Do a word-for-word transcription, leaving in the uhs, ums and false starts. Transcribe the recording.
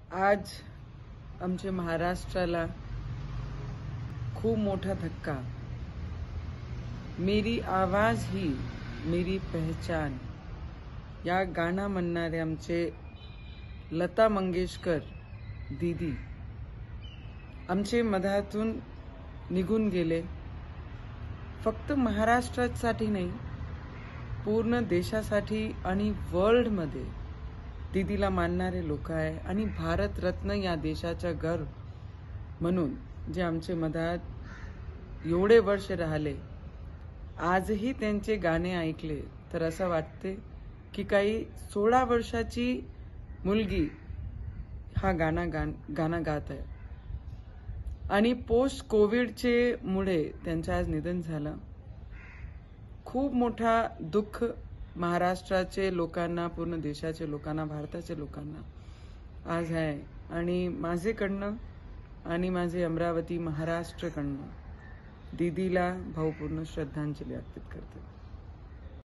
आज आमच्या महाराष्ट्राला खूप मोठा धक्का। मेरी आवाज ही मेरी पहचान या गाणं म्हणणारे आमचे लता मंगेशकर दीदी आमचे मधातून निघून गेले। फक्त महाराष्ट्रासाठी नाही, पूर्ण देशासाठी आणि वर्ल्ड मध्ये दीदीला मानणारे लोक आहे आणि भारत रत्न या देशाचा गर्व म्हणून जे आमचे मधात एवढे वर्ष राहिले, आजही त्यांचे गाणे ऐकले तर असं वाटते की काही सोळा वर्षाची मुलगी हा गाणा गाणं गात आहे। आणि पोस्ट कोविडचे मुळे त्यांचं आज निधन झालं। खूप मोठा दुःख महाराष्ट्राचे लोकांना, पूर्ण देशाचे लोकांना, भारताचे लोकांना आज आहे। आणि माझेकडनं आणि माझे अमरावती महाराष्ट्रकडनं दीदीला भावपूर्ण श्रद्धांजली अर्पित करते।